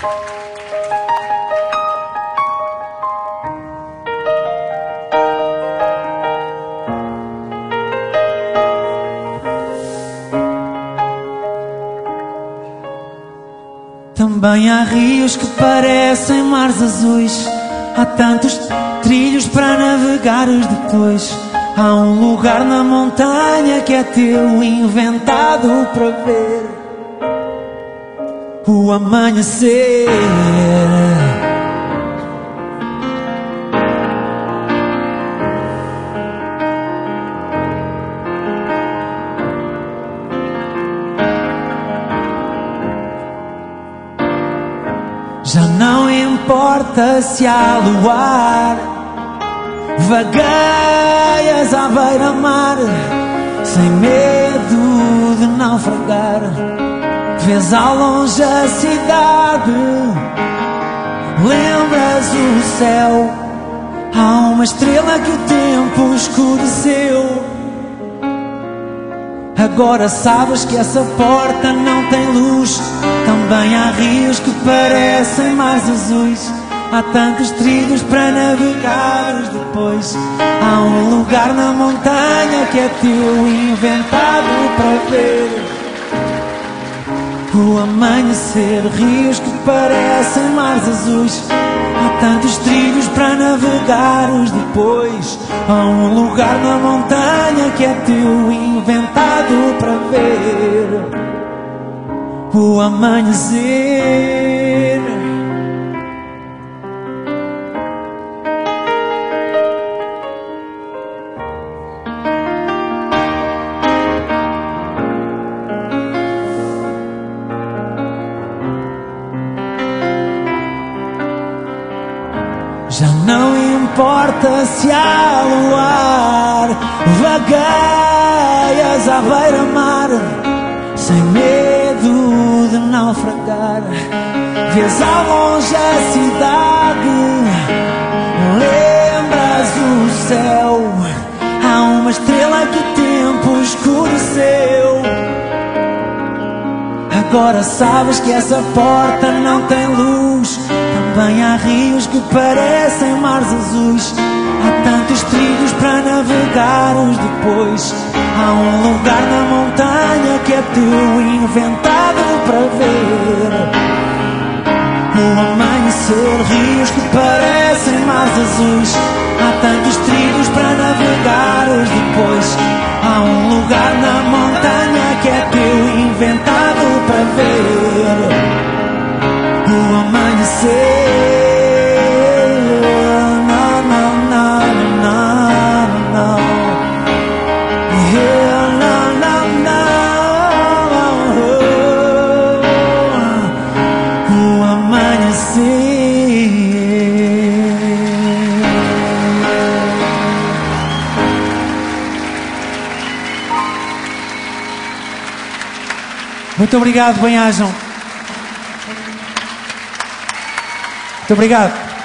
Também há rios que parecem mares azuis, há tantos trilhos para navegares depois. Há um lugar na montanha que é teu, inventado para ver o amanhecer. Já não importa se há luar, vagueias à beira-mar, sem medo de naufragar. Vês ao longe a cidade, lembras o céu. Há uma estrela que o tempo escureceu. Agora sabes que essa porta não tem luz. Também há rios que parecem mares azuis, há tantos trilhos para navegares depois. Há um lugar na montanha que é teu, inventado para ver o amanhecer. Rios que parecem mares azuis, há tantos trilhos para navegares depois. Há um lugar na montanha que é teu, inventado para ver o amanhecer. Já não importa se há luar, vagueias à beira-mar, sem medo de naufragar. Vês ao longe a cidade, lembras o céu. Há uma estrela que o tempo escureceu. Agora sabes que essa porta não tem luz. Também há rios que parecem mares azuis, há tantos trilhos para navegares depois. Há um lugar na montanha que é teu, inventado para ver o amanhecer. Rios que parecem mares azuis, há tantos trilhos para navegares depois. Há um lugar na montanha que é teu, inventado para ver o amanhecer. Muito obrigado, bem-ajam. Muito obrigado.